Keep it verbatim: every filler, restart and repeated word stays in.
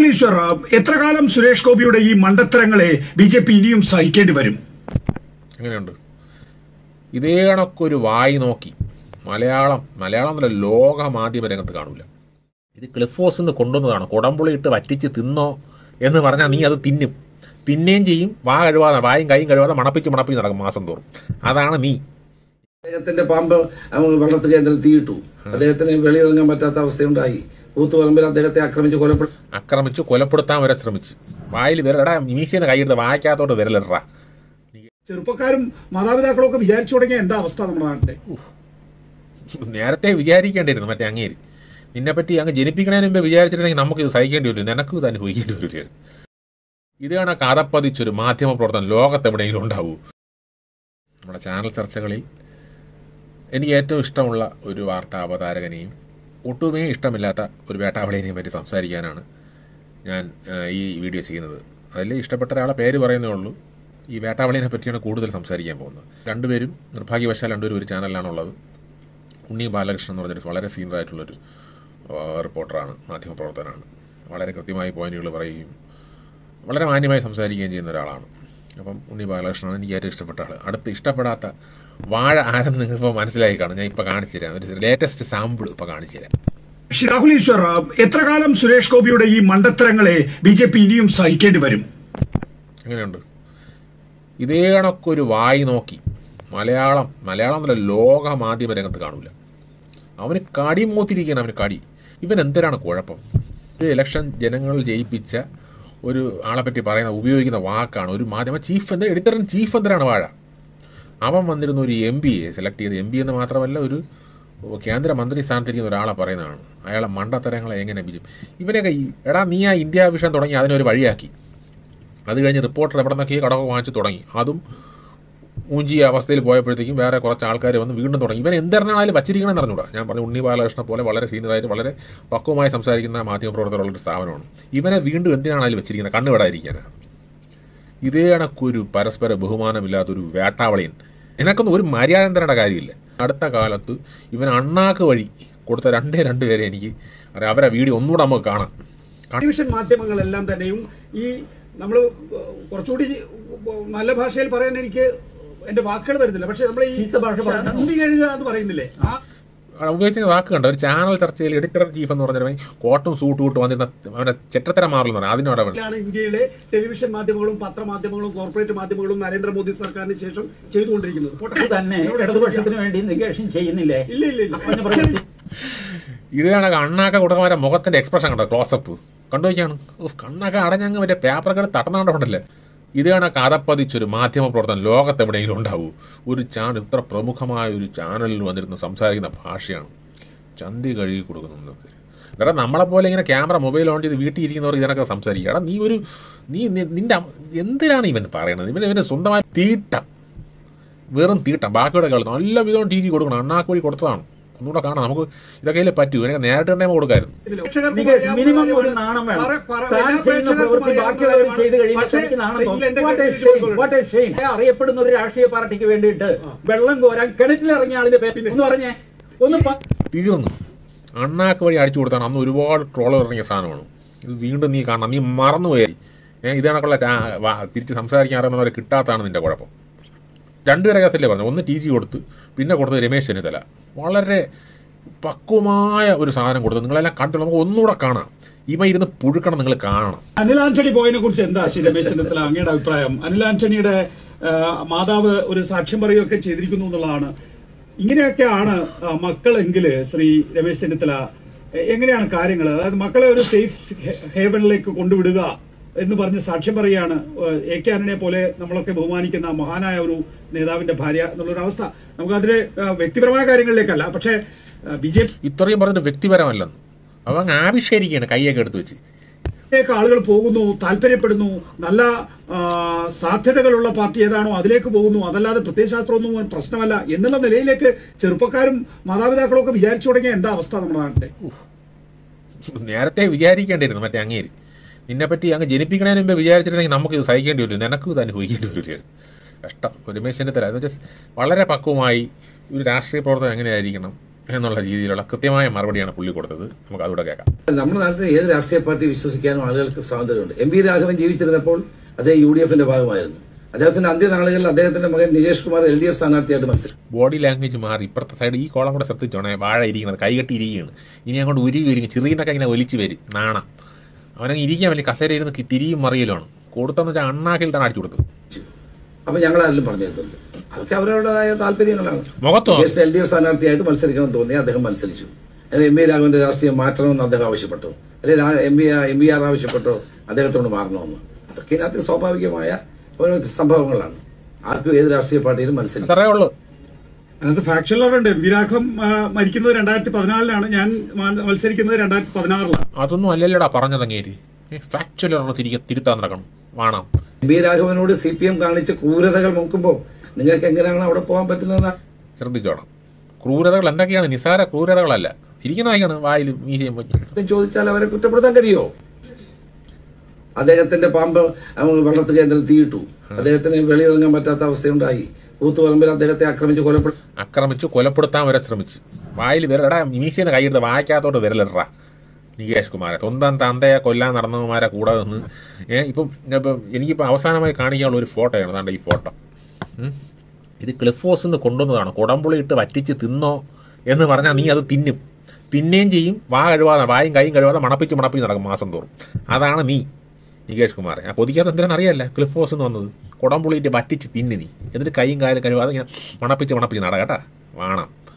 ഈശ്വർ, എത്ര കാലം സുരേഷ് ഗോപിയുടെ ഈ മണ്ടത്തരങ്ങളെ ബി ജെ പി ഇനിയും സഹിക്കേണ്ടി വരും? എങ്ങനെയുണ്ട്? ഇതേ കണക്കൊരു വായി നോക്കി മലയാളം മലയാളം എന്നല്ല ലോക മാധ്യമ രംഗത്ത് കാണൂല. ഇത് ക്ലിഫ് ഹൗസിൽ നിന്ന് കൊണ്ടുവന്നതാണ്. കുടംപുളി ഇട്ട് വറ്റിച്ച് തിന്നോ എന്ന് പറഞ്ഞാൽ നീ അത് തിന്നും, തിന്നുകയും ചെയ്യും. വാ കഴുകാതെ, വായും കൈയും കഴുകാതെ മണപ്പിച്ച് മണപ്പിച്ച് നടക്കും മാസം തോറും. അതാണ് നീ. അദ്ദേഹത്തിന്റെ പാമ്പ് വെള്ളത്ത് കേന്ദ്രത്തിൽ തീയിട്ടു. അദ്ദേഹത്തിന് വെളിയിറങ്ങാൻ പറ്റാത്ത അവസ്ഥയുണ്ടായി. കൂത്തുപറമ്പിൽ അദ്ദേഹത്തെ ആക്രമിച്ച് കൊലപ്പെടു ആക്രമിച്ചു കൊലപ്പെടുത്താൻ വരെ ശ്രമിച്ചു. വായിൽ വിരലടാ, മീശേനെ കൈയെടുത്ത് വായിക്കാത്തോട്ട് വിരലിടാ. ചെറുപ്പക്കാരും മാതാപിതാക്കളും ഒക്കെ വിചാരിച്ചു തുടങ്ങിയ എന്താ അവസ്ഥ നമ്മുടെ നാട്ടിലെ? നേരത്തെ വിചാരിക്കേണ്ടിയിരുന്നു മറ്റേ അങ്ങേര്. നിന്നെപ്പറ്റി അങ്ങ് ജനിപ്പിക്കണതിന് മുമ്പ് വിചാരിച്ചിരുന്നെങ്കിൽ നമുക്കിത് സഹിക്കേണ്ടി വരും, നിനക്കും ഇത് അനുഭവിക്കേണ്ടി വരില്ല. ഇത് കാണാൻ കഥപ്പതിച്ചൊരു മാധ്യമ പ്രവർത്തനം ലോകത്തെവിടെയെങ്കിലും ഉണ്ടാവൂ. നമ്മുടെ ചാനൽ ചർച്ചകളിൽ എനിക്ക് ഏറ്റവും ഇഷ്ടമുള്ള ഒരു വാർത്താ അവതാരകനെയും ഒട്ടുമേ ഇഷ്ടമില്ലാത്ത ഒരു വേട്ടാവളിയെയും പറ്റി സംസാരിക്കാനാണ് ഞാൻ ഈ വീഡിയോ ചെയ്യുന്നത്. അതിൽ ഇഷ്ടപ്പെട്ട ഒരാളെ പേര് പറയുന്നേ ഉള്ളൂ. ഈ വേട്ടാവളിയെ പറ്റിയാണ് കൂടുതൽ സംസാരിക്കാൻ പോകുന്നത്. രണ്ടുപേരും നിർഭാഗ്യവശാൽ രണ്ടുപേരും ഒരു ചാനലിലാണുള്ളത്. ഉണ്ണി ബാലകൃഷ്ണൻ എന്ന് പറഞ്ഞിട്ട് വളരെ സീനിയറായിട്ടുള്ളൊരു റിപ്പോർട്ടറാണ്, മാധ്യമപ്രവർത്തകനാണ്. വളരെ കൃത്യമായി പോയിന്റുകൾ പറയുകയും വളരെ മാന്യമായി സംസാരിക്കുകയും ചെയ്യുന്ന ഒരാളാണ്. അപ്പം ഉണ്ണി ബാലകൃഷ്ണനാണ് എനിക്ക് ഏറ്റവും ഇഷ്ടപ്പെട്ട ആൾ. അടുത്ത് ഇഷ്ടപ്പെടാത്ത വാഴ ആരെന്ന് നിങ്ങളിപ്പോൾ മനസ്സിലായി കാണും. ഞാൻ ഇപ്പോൾ കാണിച്ചു തരാം, ഒരു ലേറ്റസ്റ്റ് സാമ്പിൾ ഇപ്പോൾ കാണിച്ചു തരാം. രാഹുൽ ഈശ്വർ, എത്ര കാലം സുരേഷ് ഗോപിയുടെ ഈ മണ്ടത്തരങ്ങളെ ബി ജെ പി ഇനിയും സഹിക്കേണ്ടി വരും? എങ്ങനെയുണ്ട്? ഇതേ കണക്കൊരു വായി നോക്കി മലയാളം മലയാളം എന്നല്ല ലോക മാധ്യമ രംഗത്ത് കാണൂല. അവന് കടി മൂത്തിരിക്കുകയാണ്, അവന് കടി. ഇവൻ എന്തിനാണ് കുഴപ്പം? ഒരു ഇലക്ഷൻ ജനങ്ങൾ ജയിപ്പിച്ച ഒരു ആളെ പറ്റി പറയുന്ന ഉപയോഗിക്കുന്ന വാക്കാണ് ഒരു മാധ്യമ ചീഫ്. എന്താ എഡിറ്ററിൻ ചീഫ് എന്തിനാണ് വാഴ? അവൻ വന്നിരുന്ന ഒരു എം പിയെ സെലക്ട് ചെയ്ത്, എം പി എന്ന് മാത്രമല്ല ഒരു കേന്ദ്രമന്ത്രി സ്ഥാനത്തിരിക്കുന്ന ഒരാളെ പറയുന്നതാണ്. അയാളെ മണ്ടത്തരങ്ങളെ എങ്ങനെ ബി ജെ പി ഇവനെയൊക്കെ എടാ നീ ആ ഇന്ത്യ വിഷൻ തുടങ്ങി അതിനൊരു വഴിയാക്കി. അത് കഴിഞ്ഞ് റിപ്പോർട്ടർ എവിടെ നിന്നൊക്കെ കടവ് വാങ്ങിച്ച് തുടങ്ങി. അതും ഊഞ്ചിയ അവസ്ഥയിൽ പോയപ്പോഴത്തേക്കും വേറെ കുറച്ച് ആൾക്കാർ വന്ന് വീണ്ടും തുടങ്ങി. ഇവൻ എന്തിനാണെങ്കിലും വച്ചിരിക്കണമെന്ന് അറിഞ്ഞൂടാ. ഞാൻ പറഞ്ഞു ഉണ്ണി ബാലകൃഷ്ണനെ പോലെ വളരെ സീനിയറായിട്ട് വളരെ പക്വമായി സംസാരിക്കുന്ന മാധ്യമപ്രവർത്തകരുള്ളൊരു സ്ഥാപനമാണ്. ഇവനെ വീണ്ടും എന്തിനാണെങ്കിലും വെച്ചിരിക്കുന്നത്? കണ്ണുവിടാതിരിക്കാനാണ്. ഇതേ കണക്കൊരു പരസ്പര ബഹുമാനമില്ലാത്തൊരു വേട്ടാവളിയൻ. ഇതിനൊക്കൊന്നും ഒരു മര്യാദ തരേണ്ട കാര്യമില്ല. അടുത്ത കാലത്ത് ഇവൻ അണ്ണാക്ക് വഴി കൊടുത്ത രണ്ടേ രണ്ട് പേരെ എനിക്ക് അറിയാം. അവരെ വീഡിയോ ഒന്നുകൂടെ നമുക്ക് കാണാം. ടെലിവിഷൻ മാധ്യമങ്ങളെല്ലാം തന്നെയും ഈ നമ്മൾ കുറച്ചുകൂടി നല്ല ഭാഷയിൽ പറയാൻ എനിക്ക് എന്റെ വാക്കുകൾ വരുന്നില്ല, പക്ഷെ നമ്മൾ ഈ നന്ദി കഴുകുക എന്ന് പറയുന്നില്ലേ, ആ ഉപയോഗിച്ച വാക്ക് കണ്ട ഒരു ചാനൽ ചർച്ചയിൽ എഡിറ്റർ ചീഫ് എന്ന് പറഞ്ഞാൽ കോട്ടും സൂട്ടും ഇട്ട് വന്നിരുന്ന അവന്റെ ചെറ്റത്തരം മാറില്ലെന്ന് പറയാം. അതിനോടാണ് ഇന്ത്യയിലെ ടെലിവിഷൻ മാധ്യമങ്ങളും പത്രമാധ്യമങ്ങളും കോർപ്പറേറ്റ് മാധ്യമങ്ങളും നരേന്ദ്രമോദി സർക്കാരിന് ശേഷം ചെയ്തുകൊണ്ടിരിക്കുന്നത്. ഇടതുപക്ഷത്തിന് വേണ്ടി നികേഷൻ ചെയ്യുന്നില്ലേ? ഇല്ല ഇല്ല ഇല്ല. ഇതാണ് കണ്ണാക്ക കുടക്കന്മാരെ മുഖത്തിന്റെ എക്സ്പ്രഷൻ കണ്ടോ, ക്ലോസപ്പ് കണ്ടു വയ്ക്കാണ്. കണ്ണൊക്കെ അടഞ്ഞങ്ങ് മറ്റേ പേപ്പറൊക്കെ തട്ടനാണ്ടല്ലേ. ഇതാണ് കഥപ്പതിച്ചൊരു മാധ്യമ പ്രവർത്തനം ലോകത്തെവിടെയെങ്കിലും ഉണ്ടാവൂ. ഒരു ചാനൽ ഇത്ര പ്രമുഖമായ ഒരു ചാനലിൽ വന്നിരുന്ന് സംസാരിക്കുന്ന ഭാഷയാണ് ചന്തി കഴുകി കൊടുക്കുന്നത്. എടാ നമ്മളെപ്പോലെ ഇങ്ങനെ ക്യാമറ മൊബൈൽ ഓൺ ചെയ്ത് വീട്ടിൽ ഇരിക്കുന്നവർ ഇതിനൊക്കെ സംസാരിക്കുക. എടാ നീ ഒരു നീ നിന്റെ എന്തിനാണ് ഇവൻ പറയണത്? ഇവൻ ഇവന് സ്വന്തമായി തീട്ടം, വെറും തീട്ടം. ബാക്കിയുടെ കളി നല്ല വിധം ടി വി കൊടുക്കണം. അണ്ണാക്ക് വഴി കൊടുത്തതാണ്. ഒന്നുകൂടെ കാണാം. നമുക്ക് ഇതൊക്കെ പറ്റൂ. എനിക്ക് നേരിട്ട് തന്നെ കൊടുക്കായിരുന്നു. മിനിമം ഒരു നാണം വേണം. അറിയപ്പെടുന്ന ഒരു രാഷ്ട്രീയ പാർട്ടിക്ക് വേണ്ടിയിട്ട് വെള്ളം കോരാൻ കിണറ്റിലിറങ്ങിയ ആളിന്റെ പേര് ഒന്ന് പറഞ്ഞേ ഒന്ന് തീർന്നു. അണ്ണാക്ക് വഴി അടിച്ചു കൊടുത്താണ്. അന്ന് ഒരുപാട് ട്രോളർ ഇറങ്ങിയ സാധനമാണ്. ഇത് വീണ്ടും നീ കാണണം. നീ മറന്നുപോയി. ഞാൻ ഇതാണൊക്കെയുള്ള തിരിച്ച് സംസാരിക്കാൻ അറിയുന്നവരെ കിട്ടാത്തതാണ് നിന്റെ കുഴപ്പം. രണ്ടുപേരെ കേസല്ലേ പറഞ്ഞു. ഒന്ന് ടി ജി കൊടുത്ത്, പിന്നെ കൊടുത്തത് രമേശ് ചെന്നിത്തല. വളരെ പക്വമായ ഒരു സാധനം കൊടുത്തു. നിങ്ങളെല്ലാം കണ്ടു. നമുക്ക് ഒന്നുകൂടെ കാണാം. ഇവ ഇരുന്ന് പുഴുക്കണം, നിങ്ങൾ കാണണം. അനിൽ ആന്റണി പോയതിനെ കുറിച്ച് എന്താ ശ്രീ രമേശ് ചെന്നിത്തല അങ്ങയുടെ അഭിപ്രായം? അനിൽ ആന്റണിയുടെ മാതാവ് ഒരു സാക്ഷ്യം പറയുകയൊക്കെ ചെയ്തിരിക്കുന്നു എന്നുള്ളതാണ്. ഇങ്ങനെയൊക്കെയാണ് മക്കളെങ്കില് ശ്രീ രമേശ് ചെന്നിത്തല എങ്ങനെയാണ് കാര്യങ്ങൾ? അതായത് മക്കളെ ഒരു സേഫ് ഹേവനിലേക്ക് കൊണ്ടുവിടുക എന്ന് പറഞ്ഞ് സാക്ഷ്യം പറയുകയാണ്. എ കെ ആന്റണിയെ പോലെ നമ്മളൊക്കെ ബഹുമാനിക്കുന്ന മഹാനായ ഒരു നേതാവിന്റെ ഭാര്യ എന്നുള്ളൊരവസ്ഥ. നമുക്കതിലെ വ്യക്തിപരമായ കാര്യങ്ങളിലേക്കല്ല, പക്ഷേ ബി ജെ പി ഇത്രയും പറഞ്ഞിട്ട് വ്യക്തിപരമല്ലെന്ന് അവൻ ആവിഷ്കരിക്കുകയാണ്. കൈയൊക്കെ എടുത്ത് വെച്ച് ആളുകൾ പോകുന്നു, താല്പര്യപ്പെടുന്നു. നല്ല സാധ്യതകളുള്ള പാർട്ടി ഏതാണോ അതിലേക്ക് പോകുന്നു. അതല്ലാതെ പ്രത്യയശാസ്ത്രമൊന്നും പ്രശ്നമല്ല എന്നുള്ള നിലയിലേക്ക് ചെറുപ്പക്കാരും മാതാപിതാക്കളും ഒക്കെ വിചാരിച്ചു തുടങ്ങിയ എന്താ അവസ്ഥ നമ്മുടെ നാട്ടിലെ? നേരത്തെ വിചാരിക്കേണ്ടിയിരുന്നു മറ്റേ അങ്ങേര്. നിന്നെപ്പറ്റി അങ്ങ് ജനിപ്പിക്കണതിന് മുമ്പ് വിചാരിച്ചിരുന്നെങ്കിൽ നമുക്ക് ഇത് സഹിക്കേണ്ടി വരും, നിനക്കും ഇത് അനുഭവിക്കേണ്ടി വരില്ല. കഷ്ടം. രമേശ് ചെന്നിത്തല എന്ന് വെച്ചാൽ വളരെ പക്വമായി ഒരു രാഷ്ട്രീയ പ്രവർത്തനം എങ്ങനെയായിരിക്കണം, എന്നുള്ള രീതിയിലുള്ള കൃത്യമായ മറുപടിയാണ് പുള്ളി കൊടുത്തത്. നമുക്ക് അതുകൂടെ കേൾക്കാം. നമ്മുടെ നാട്ടിൽ ഏത് രാഷ്ട്രീയ പാർട്ടി വിശ്വസിക്കാനും ആളുകൾക്ക് സ്വാതന്ത്ര്യമുണ്ട്. എം വി രാഘവൻ ജീവിച്ചിരുന്നപ്പോൾ അദ്ദേഹം യു ഡി എഫിന്റെ ഭാഗമായിരുന്നു. അദ്ദേഹത്തിന്റെ അന്ത്യനാളുകളിൽ അദ്ദേഹത്തിന്റെ മകൻ Nikesh Kumar L D F സ്ഥാനാർത്ഥിയായിട്ട് മത്സരം. ബോഡി ലാംഗ്വേജ് മാറി. ഇപ്പുറത്തെ സൈഡ് ഈ കോളം കൂടെ ശ്രദ്ധിച്ചോണേ, വാഴ ഇരിക്കുന്നത് കൈകെട്ടി ഇരിക്കുകയാണ്. ഇനി അങ്ങോട്ട് ഉരുകി ഉരുങ്ങി ചെറിയനൊക്കെ ഇങ്ങനെ ഒലിച്ച് വരും. നാണം അവനങ്ങ് ഇരിക്കാൻ വലിയ കസേര ഇരുന്ന് തിരിയും മറിയലുമാണ്. കൊടുത്തെന്ന് വെച്ചാൽ അണ്ണാക്കിലിട്ടാണ് അടിച്ചു കൊടുത്തത്. അപ്പൊ ഞങ്ങളാരും പറഞ്ഞു തരുന്നുണ്ട്. അതൊക്കെ അവരവരുടേതായ താല്പര്യങ്ങളാണ്. മുഖത്തോ എൽ ഡി എഫ് സ്ഥാനാർത്ഥിയായിട്ട് മത്സരിക്കണം തോന്നി അദ്ദേഹം മത്സരിച്ചു. അല്ലെങ്കിൽ എം വി രാഘവന്റെ രാഷ്ട്രീയം മാറ്റണമെന്ന് അദ്ദേഹം ആവശ്യപ്പെട്ടു, അല്ലെങ്കിൽ M V M V R ആവശ്യപ്പെട്ടോ അദ്ദേഹത്തോട് മാറണമെന്ന്. അതൊക്കെ ഇതിനകത്ത് സ്വാഭാവികമായ ഓരോ സംഭവങ്ങളാണ്. ആർക്കും ഏത് രാഷ്ട്രീയ പാർട്ടിയിലും മത്സരിക്കും. അത്രേ ഉള്ളൂ. അതിനകത്ത് ഫാക്ച്വൽ ഉണ്ട്. എം വി രാഘവൻ മരിക്കുന്നത് രണ്ടായിരത്തി പതിനാലിലാണ്, ഞാൻ മത്സരിക്കുന്നത് രണ്ടായിരത്തി പതിനാറിലാണ്. അതൊന്നും അല്ലല്ലടാ പറഞ്ഞതങ്ങേരി. ഫാക്ച്വൽ തിരികെ തിരുത്താൻ നടക്കണം വേണം. എം വി രാഘവനോട് സി പി എം കാണിച്ച ക്രൂരതകൾ നോക്കുമ്പോൾ നിങ്ങൾക്ക് എങ്ങനെയാണ് അവിടെ പോകാൻ പറ്റുന്നത്? ശ്രദ്ധിച്ചോണം. ക്രൂരതകൾ എന്തൊക്കെയാണ്? നിസാര ക്രൂരതകളല്ല. ഇരിക്കുന്നതാണ് വായിലും മീശയും പറ്റി ചോദിച്ചാൽ അവരെ കുറ്റപ്പെടുത്താൻ കഴിയുമോ? അദ്ദേഹത്തിന്റെ പാമ്പ് വെള്ളത്ത് കേന്ദ്രം തീയിട്ടു. അദ്ദേഹത്തിന് വെളിയിറങ്ങാൻ പറ്റാത്ത അവസ്ഥയുണ്ടായി. കൂത്തുപറമ്പിൽ അദ്ദേഹത്തെ ആക്രമിച്ച് കൊലപ്പെടു ആക്രമിച്ചു കൊലപ്പെടുത്താൻ വരെ ശ്രമിച്ചു. വായിൽ വിരലടാ മീശേനെ കൈയെടുത്ത് വായിക്കാത്തോട്ട് വിരലിടറാ. നികേഷ് കുമാരെ സ്വന്തം തന്തയെ കൊല്ലാൻ നടന്നവന്മാരെ കൂടെ നിന്ന് ഏഹ് ഇപ്പം ഇപ്പം എനിക്കിപ്പോൾ അവസാനമായി കാണിക്കാനുള്ള ഒരു ഫോട്ടോയാണ്. അതാണ്ട് ഈ ഫോട്ടോ. ഇത് ക്ലിഫ് ഹൗസിൽ നിന്ന് കൊണ്ടുവന്നതാണ്. കുടംപുളി ഇട്ട് വറ്റിച്ച് തിന്നോ എന്ന് പറഞ്ഞാൽ നീ അത് തിന്നും. തിന്നുകയും ചെയ്യും. വാ കഴുകാതെ വായും കൈയും കഴുകാതെ മണപ്പിച്ച് മണപ്പിച്ച് നടക്കും മാസം തോറും. അതാണ് നീ നികേഷ് കുമാറെ. ആ കൊതിക്കാത്ത എന്തിനാണെന്ന് അറിയാല്ല. ക്ലിഫ് ഹൗസിൽ നിന്ന് വന്നത് കുടംപുളിയിട്ട് വറ്റിച്ച് തിന്നു നീ. എന്നിട്ട് കൈയും കാലും കഴുകാതെ ഇങ്ങനെ മണപ്പിച്ച് മണപ്പിച്ച് നട കേട്ടാ. വേണം.